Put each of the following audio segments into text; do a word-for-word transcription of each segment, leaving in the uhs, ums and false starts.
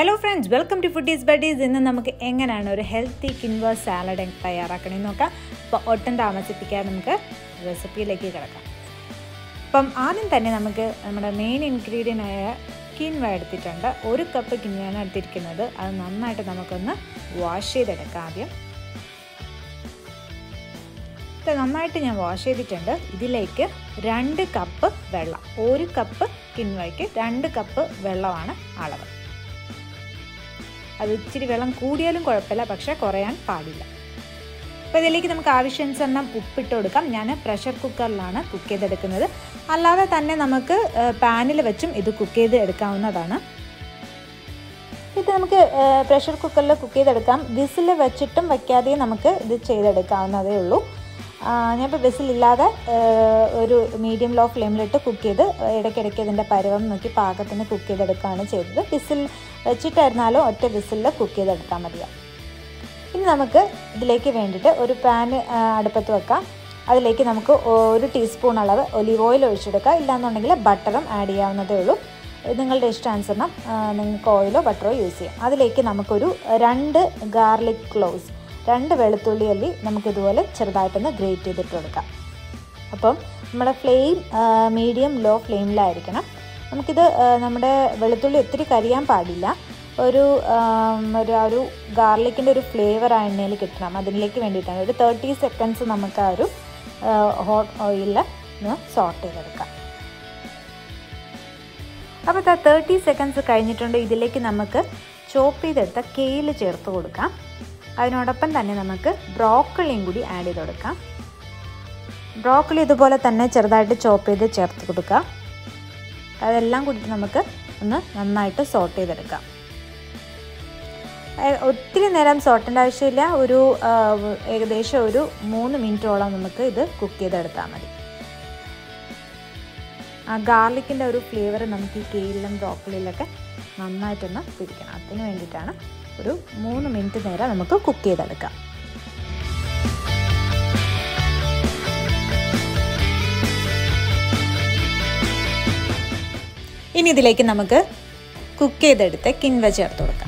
Hello friends, welcome to Foodies Buddies. ഇന്ന് നമുക്ക് എങ്ങനെയാണ് ഒരു ഹെൽത്തി കിൻവ സാലഡ് തയ്യാറാക്കണമെന്ന് നോക്കാം. അപ്പോൾ ഒട്ടും താമസിപ്പിക്കാതെ നമുക്ക് റെസിപ്പിയിലേക്ക് കിടക്കാം. അപ്പം ആദ്യം തന്നെ നമുക്ക് നമ്മുടെ മെയിൻ ഇൻഗ്രീഡിയൻ്റ് ആയ കിൻവ എടുത്തിട്ടുണ്ട്. ഒരു കപ്പ് കിൻവയാണ് എടുത്തിരിക്കുന്നത്. അത് നന്നായിട്ട് നമുക്കൊന്ന് വാഷ് ചെയ്തെടുക്കാം. ആദ്യം ഇത് നന്നായിട്ട് ഞാൻ വാഷ് ചെയ്തിട്ടുണ്ട്. ഇതിലേക്ക് രണ്ട് കപ്പ് വെള്ളം, ഒരു കപ്പ് കിൻവയ്ക്ക് രണ്ട് കപ്പ് വെള്ളമാണ് അളവ്. അത് ഇച്ചിരി വെള്ളം കൂടിയാലും കുഴപ്പമില്ല, പക്ഷേ കുറയാൻ പാടില്ല. അപ്പോൾ ഇതിലേക്ക് നമുക്ക് ആവശ്യാനുസരണം ഉപ്പിട്ട് കൊടുക്കാം. ഞാൻ പ്രഷർ കുക്കറിലാണ് കുക്ക് ചെയ്തെടുക്കുന്നത്. അല്ലാതെ തന്നെ നമുക്ക് പാനിൽ വെച്ചും ഇത് കുക്ക് ചെയ്ത് എടുക്കാവുന്നതാണ്. ഇത് നമുക്ക് പ്രഷർ കുക്കറിൽ കുക്ക് ചെയ്തെടുക്കാം. വിസിൽ വെച്ചിട്ടും വയ്ക്കാതെയും നമുക്ക് ഇത് ചെയ്തെടുക്കാവുന്നതേ ഉള്ളൂ. ഞാനിപ്പോൾ വിസിലില്ലാതെ ഒരു മീഡിയം ലോ ഫ്ലെയിമിലിട്ട് കുക്ക് ചെയ്ത് ഇടയ്ക്കിടയ്ക്ക് ഇതിൻ്റെ പരുവം നോക്കി പാകത്തിന് കുക്ക് ചെയ്തെടുക്കുകയാണ് ചെയ്തത്. വിസിൽ വെച്ചിട്ടായിരുന്നാലും ഒറ്റ വിസിലിൽ കുക്ക് ചെയ്തെടുത്താൽ മതിയാവും. ഇനി നമുക്ക് ഇതിലേക്ക് വേണ്ടിയിട്ട് ഒരു പാൻ അടുപ്പത്ത് വെക്കാം. അതിലേക്ക് നമുക്ക് ഒരു ടീസ്പൂൺ അളവ് ഒലിവ് ഓയിൽ ഒഴിച്ചെടുക്കാം. ഇല്ലാന്നുണ്ടെങ്കിൽ ബട്ടറും ആഡ് ചെയ്യാവുന്നതേ ഉള്ളൂ. നിങ്ങളുടെ ഇഷ്ടാനുസരണം നിങ്ങൾക്ക് ഓയിലോ ബട്ടറോ യൂസ് ചെയ്യാം. അതിലേക്ക് നമുക്കൊരു രണ്ട് ഗാർലിക് ക്ലോവ്സ്, രണ്ട് വെളുത്തുള്ളി അല്ലി നമുക്കിതുപോലെ ചെറുതായിട്ടൊന്ന് ഗ്രേറ്റ് ചെയ്തിട്ട് കൊടുക്കാം. അപ്പം നമ്മുടെ ഫ്ലെയിം മീഡിയം ലോ ഫ്ലെയിമിലായിരിക്കണം. നമുക്കിത് നമ്മുടെ വെളുത്തുള്ളി ഒത്തിരി കരിയാൻ പാടില്ല. ഒരു ഒരു ഒരു ഗാർലിക്കിൻ്റെ ഒരു ഫ്ലേവർ ആ എണ്ണയിൽ കിട്ടണം. അതിലേക്ക് വേണ്ടിയിട്ടാണ് ഒരു തേർട്ടി സെക്കൻഡ്സ് നമുക്ക് ആ ഒരു ഹോട്ട് ഓയിലിൽ ഒന്ന് സോട്ട് ചെയ്തെടുക്കാം. അപ്പോൾ ആ തേർട്ടി സെക്കൻഡ്സ് കഴിഞ്ഞിട്ടുണ്ട്. ഇതിലേക്ക് നമുക്ക് ചോപ്പ് ചെയ്തെടുത്ത കെയിൽ ചേർത്ത് കൊടുക്കാം. അതിനോടൊപ്പം തന്നെ നമുക്ക് ബ്രോക്കളിയും കൂടി ആഡ് ചെയ്ത് കൊടുക്കാം. ബ്രോക്കളി ഇതുപോലെ തന്നെ ചെറുതായിട്ട് ചോപ്പ് ചെയ്ത് ചേർത്ത് കൊടുക്കുക. അതെല്ലാം കൂടിയിട്ട് നമുക്ക് ഒന്ന് നന്നായിട്ട് സോട്ട് ചെയ്തെടുക്കാം. ഒത്തിരി നേരം സോട്ടേണ്ട ആവശ്യമില്ല. ഒരു ഏകദേശം ഒരു മൂന്ന് മിനിറ്റോളം നമുക്ക് ഇത് കുക്ക് ചെയ്തെടുത്താൽ മതി. ആ ഗാർലിക്കിൻ്റെ ഒരു ഫ്ലേവർ നമുക്ക് ഈ കെയിലും ബ്രോക്കളിയിലൊക്കെ നന്നായിട്ടൊന്ന് പിടിക്കണം. അതിന് വേണ്ടിയിട്ടാണ് ഒരു മൂന്ന് മിനിറ്റ് നേരം നമുക്ക് കുക്ക് ചെയ്തെടുക്കാം. ഇനി ഇതിലേക്ക് നമുക്ക് കുക്ക് ചെയ്തെടുത്ത് കിൻവ ചേർത്ത് കൊടുക്കാം.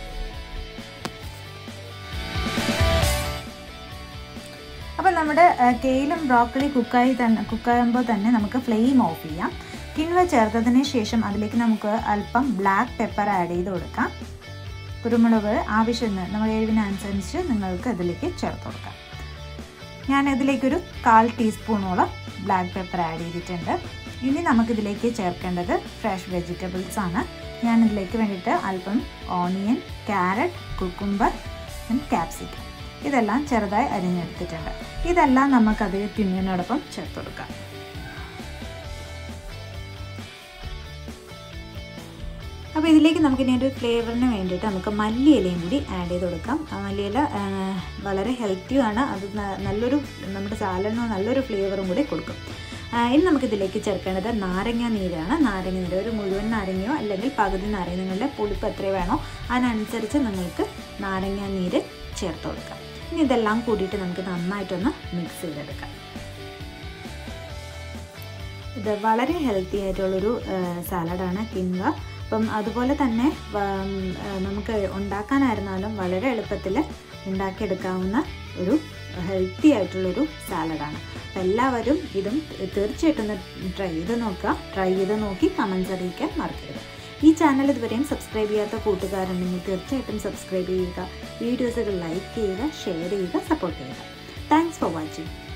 അപ്പം നമ്മുടെ കെയിലും ബ്രോക്കളി കുക്കായി തന്നെ കുക്കാകുമ്പോൾ തന്നെ നമുക്ക് ഫ്ലെയിം ഓഫ് ചെയ്യാം. കിൻവ ചേർത്തതിന് ശേഷം അതിലേക്ക് നമുക്ക് അല്പം ബ്ലാക്ക് പെപ്പർ ആഡ് ചെയ്ത് കൊടുക്കാം. കുരുമുളക് ആവശ്യത്തിന് നമ്മുടെ എരിവിനനുസരിച്ച് നിങ്ങൾക്ക് ഇതിലേക്ക് ചേർത്ത് കൊടുക്കാം. ഞാൻ ഇതിലേക്കൊരു കാൽ ടീസ്പൂണോളം ബ്ലാക്ക് പെപ്പർ ആഡ് ചെയ്തിട്ടുണ്ട്. ഇനി നമുക്കിതിലേക്ക് ചേർക്കേണ്ടത് ഫ്രഷ് വെജിറ്റബിൾസ് ആണ്. ഞാനിതിലേക്ക് വേണ്ടിയിട്ട് അല്പം ഓണിയൻ, ക്യാരറ്റ്, കുക്കുംബർ, ക്യാപ്സിക്കം ഇതെല്ലാം ചെറുതായി അരിഞ്ഞെടുത്തിട്ടുണ്ട്. ഇതെല്ലാം നമുക്കത് കിൻവയോടൊപ്പം ചേർത്ത് കൊടുക്കാം. അപ്പോൾ ഇതിലേക്ക് നമുക്കിനി ഒരു ഫ്ലേവറിന് വേണ്ടിയിട്ട് നമുക്ക് മല്ലിയിലയും കൂടി ആഡ് ചെയ്ത് കൊടുക്കാം. മല്ലിയില വളരെ ഹെൽത്തിയാണ്. അത് നല്ലൊരു നമ്മുടെ സാലഡിന് നല്ലൊരു ഫ്ലേവറും കൂടി കൊടുക്കും. ഇനി നമുക്കിതിലേക്ക് ചേർക്കേണ്ടത് നാരങ്ങ നീരാണ്. നാരങ്ങ നീര് ഒരു മുഴുവൻ നാരങ്ങയോ അല്ലെങ്കിൽ പകുതി നാരങ്ങ, നിങ്ങളുടെ പുളിപ്പ് എത്ര വേണോ അതിനനുസരിച്ച് നിങ്ങൾക്ക് നാരങ്ങ നീര് ചേർത്ത് കൊടുക്കാം. ഇനി ഇതെല്ലാം കൂടിയിട്ട് നമുക്ക് നന്നായിട്ടൊന്ന് മിക്സ് ചെയ്തെടുക്കാം. ഇത് വളരെ ഹെൽത്തി ആയിട്ടുള്ളൊരു സാലഡാണ് കിൻവ. അപ്പം അതുപോലെ തന്നെ നമുക്ക് ഉണ്ടാക്കാനായിരുന്നാലും വളരെ എളുപ്പത്തിൽ ഉണ്ടാക്കിയെടുക്കാവുന്ന ഒരു ഹെൽത്തി ആയിട്ടുള്ളൊരു സാലഡാണ്. അപ്പം എല്ലാവരും ഇതും തീർച്ചയായിട്ടും ട്രൈ ചെയ്ത് നോക്കുക. ട്രൈ ചെയ്ത് നോക്കി കമൻസ് അറിയിക്കാൻ മറക്കരുത്. ഈ ചാനൽ ഇതുവരെയും സബ്സ്ക്രൈബ് ചെയ്യാത്ത കൂട്ടുകാരുണ്ടെങ്കിൽ തീർച്ചയായിട്ടും സബ്സ്ക്രൈബ് ചെയ്യുക. വീഡിയോസുകൾ ലൈക്ക് ചെയ്യുക, ഷെയർ ചെയ്യുക, സപ്പോർട്ട് ചെയ്യുക. Thanks for watching.